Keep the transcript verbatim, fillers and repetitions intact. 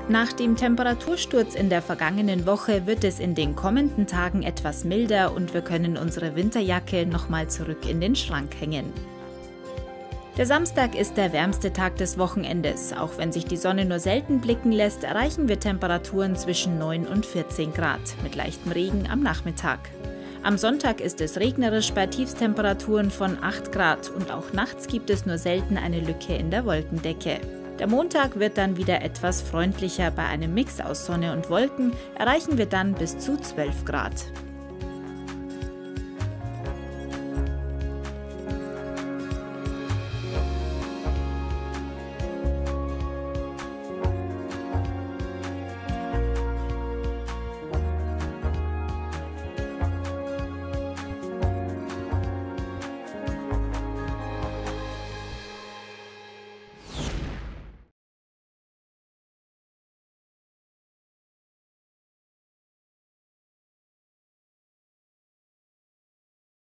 Nach dem Temperatursturz in der vergangenen Woche wird es in den kommenden Tagen etwas milder und wir können unsere Winterjacke nochmal zurück in den Schrank hängen. Der Samstag ist der wärmste Tag des Wochenendes. Auch wenn sich die Sonne nur selten blicken lässt, erreichen wir Temperaturen zwischen neun und vierzehn Grad, mit leichtem Regen am Nachmittag. Am Sonntag ist es regnerisch bei Tiefstemperaturen von acht Grad und auch nachts gibt es nur selten eine Lücke in der Wolkendecke. Der Montag wird dann wieder etwas freundlicher. Bei einem Mix aus Sonne und Wolken erreichen wir dann bis zu zwölf Grad.